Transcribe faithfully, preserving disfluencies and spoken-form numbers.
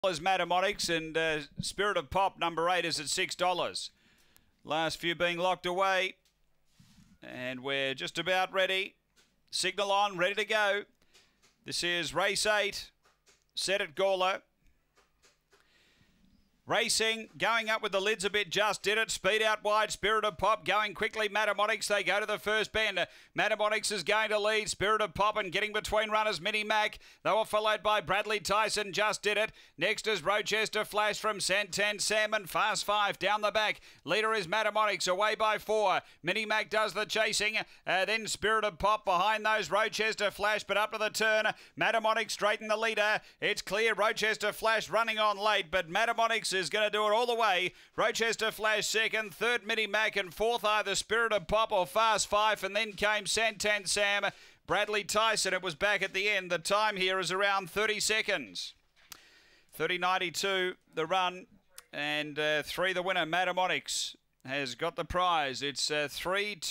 Mathematics, and uh, Spirit of Pop number eight is at six dollars. Last few being locked away, and we're just about ready. Signal on, ready to go. This is race eight, set at Gawler. Racing, going up with the lids a bit, just did it. Speed out wide, Spirit of Pop going quickly. Mathematics, they go to the first bend. Mathematics is going to lead. Spirit of Pop and getting between runners, Mini Mac. They were followed by Bradley Tyson, just did it. Next is Rochester Flash from Santan Salmon. Fast Five down the back. Leader is Mathematics, away by four. Mini Mac does the chasing. Uh, then Spirit of Pop behind those. Rochester Flash, but up to the turn. Mathematics straighten the leader. It's clear. Rochester Flash running on late, but Mathematics is going to do it all the way. Rochester Flash second, third Mini Mac, and fourth either Spirit of Pop or Fast Five, and then came Santan Sam. Bradley Tyson, it was back at the end. The time here is around thirty seconds. thirty ninety-two the run, and uh, three the winner. Mathematics has got the prize. It's uh, three